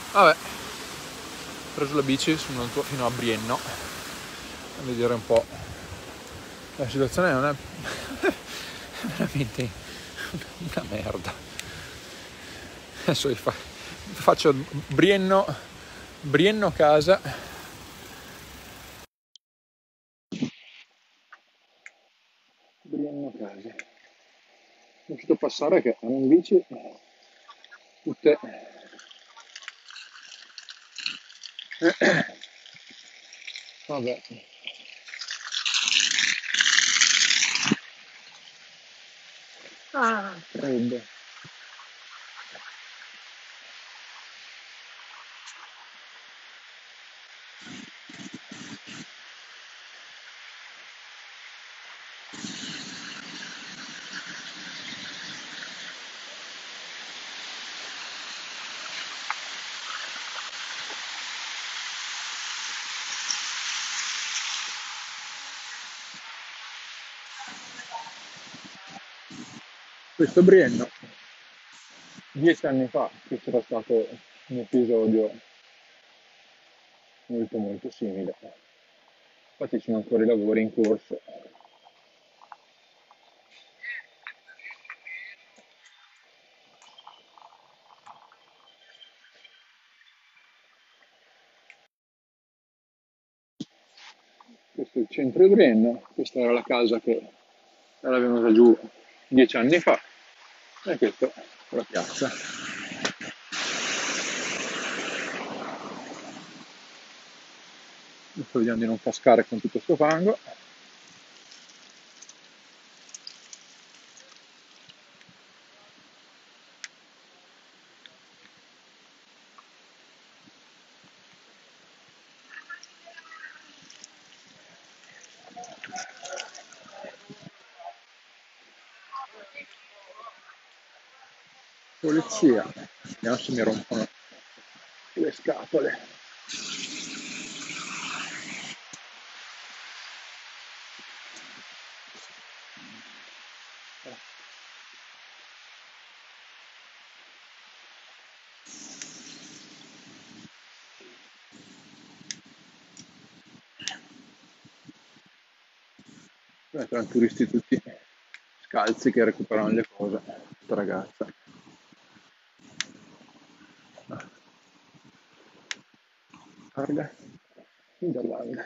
Vabbè, ho preso la bici, sono andato fino a Brienno a vedere un po'. La situazione non è veramente una merda. Adesso faccio Brienno casa. Brienno casa. Ho visto passare che hanno in bici tutte vabbè. Freddo. Questo Brienno, 10 anni fa, che c'era stato un episodio molto molto simile. Infatti ci sono ancora i lavori in corso. Questo è il centro di Brienno, questa era la casa che era venuta giù 10 anni fa e questa è la piazza. Sto vediamo di non cascare con tutto questo fango. Polizia, vediamo se mi rompono le scatole. Erano turisti tutti scalzi che recuperano le cose. Questa ragazza. Guarda, Niederlande.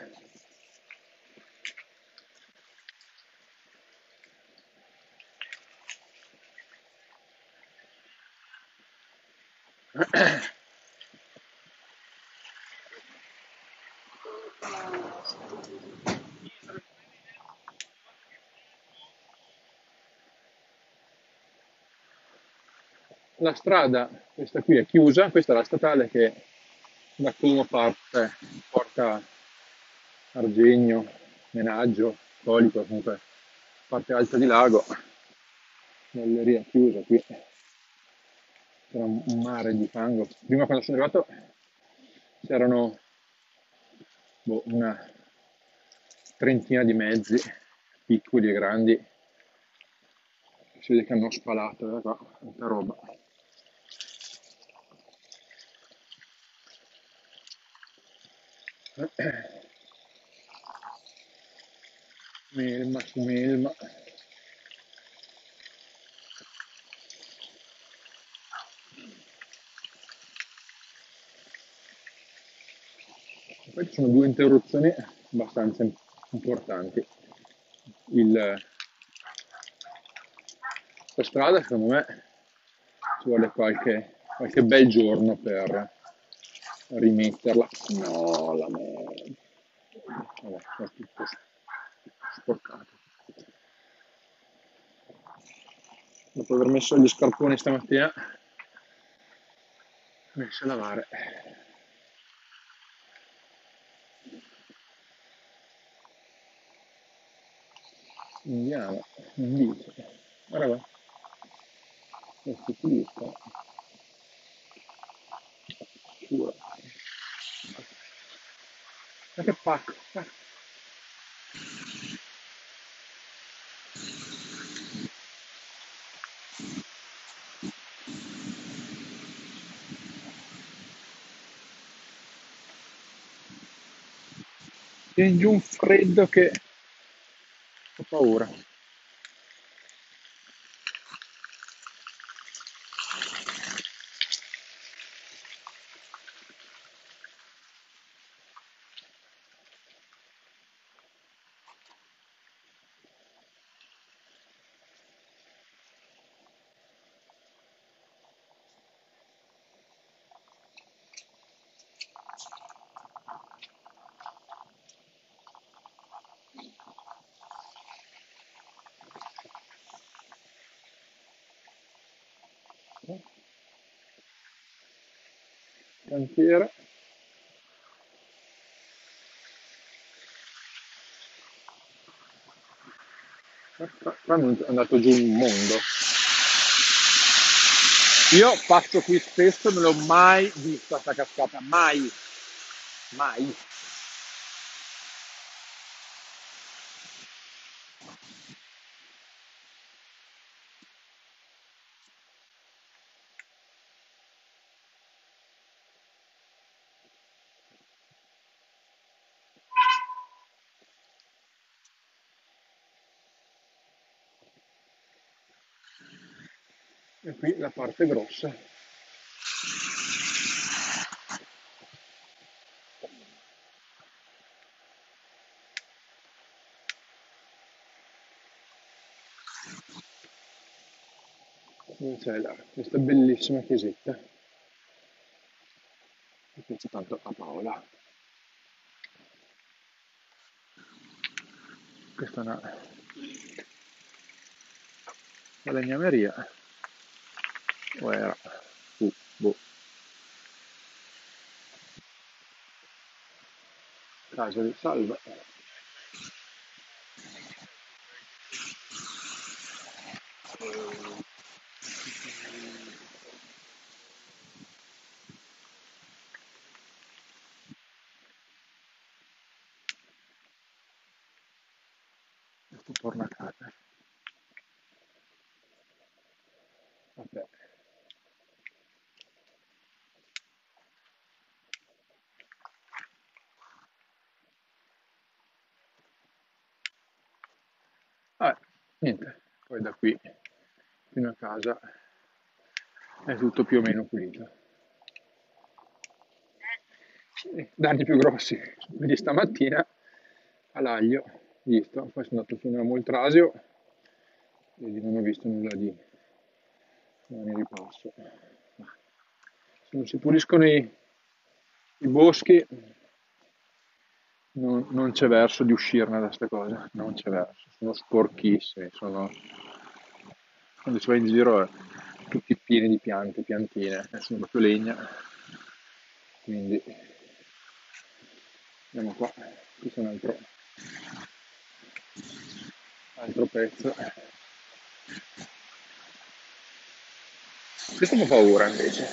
La strada, questa qui è chiusa, questa è la statale che da Como porta Argegno, Menaggio, Polico, comunque parte alta di Lago, galleria chiusa qui, c'era un mare di fango. Prima quando sono arrivato c'erano una trentina di mezzi, piccoli e grandi, si vede che hanno spalato, da qua, tanta roba. Melma su melma. Poi ci sono due interruzioni abbastanza importanti. La strada, secondo me, ci vuole qualche bel giorno per rimetterla. No, la merda. Vabbè, è tutto sporcato. Dopo aver messo gli scarponi stamattina, ho messo a lavare. Andiamo, non dice. Guarda qua, questo ciclista. Sicuro. Ma che pacco. Viene giù un freddo che ho paura. Cantiere. Qua non è andato giù un mondo. Io passo qui spesso, non l'ho mai vista sta cascata, mai, mai. E qui la parte grossa. Dove c'è questa bellissima chiesetta. Mi piace tanto a Paola. Questa è una falegnameria. O era? Boh. Casa di salva. Questo torna a casa. Vabbè. Vabbè, niente. Poi da qui fino a casa è tutto più o meno pulito. Danni più grossi. Quindi stamattina all'aglio, visto, poi sono andato fino a Moltrasio e lì non ho visto nulla di ripasso. Ma se non si puliscono i boschi non c'è verso di uscirne da queste cose, non c'è verso, sono sporchissimi, quando si va in giro tutti pieni di piante, piantine, sono proprio legna, quindi andiamo qua, questo è un altro pezzo. Questo fa paura invece.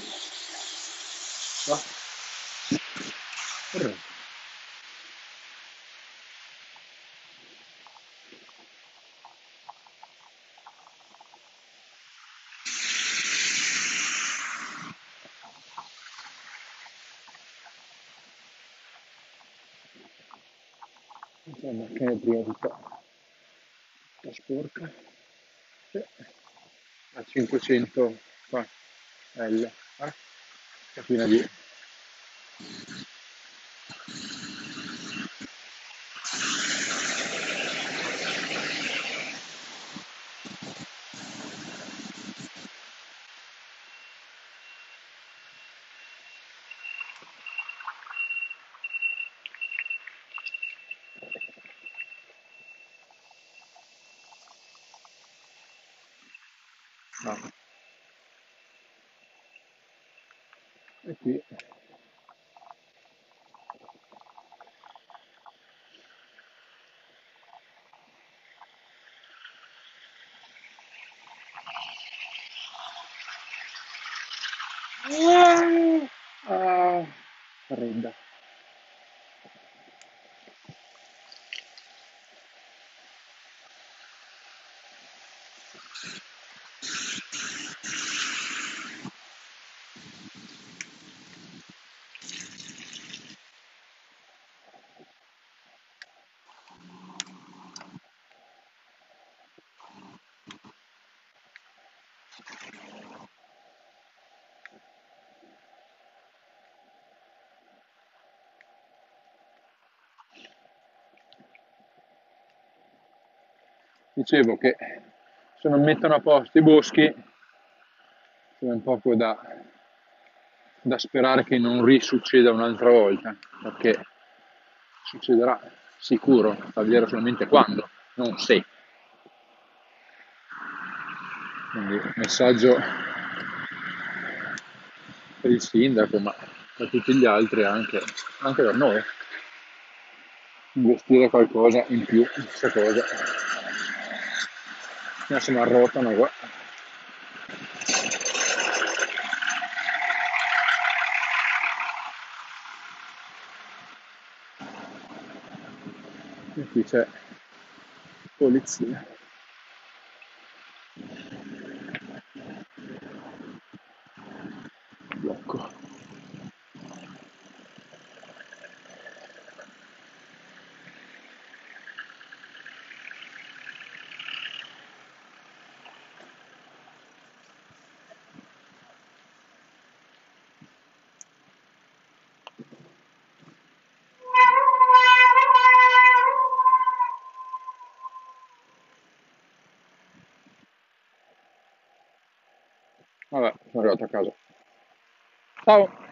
No? La macchina prima tutta sporca. Sì. A 500 qua, L, capina di... No. E qui ah, fredda. Dicevo che se non mettono a posto i boschi, c'è un poco da sperare che non risucceda un'altra volta, perché succederà sicuro, da vedere solamente quando, non se. Quindi messaggio per il sindaco, ma per tutti gli altri anche per noi. Investire qualcosa in più in questa cosa. Se mi arrotano qua. E qui c'è polizia. Blocco. Vabbè, sono arrivato a casa. Ciao!